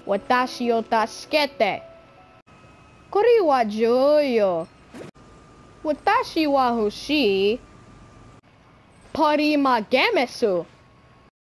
私を助けて。これは重要。私は欲しい。パリマゲメス。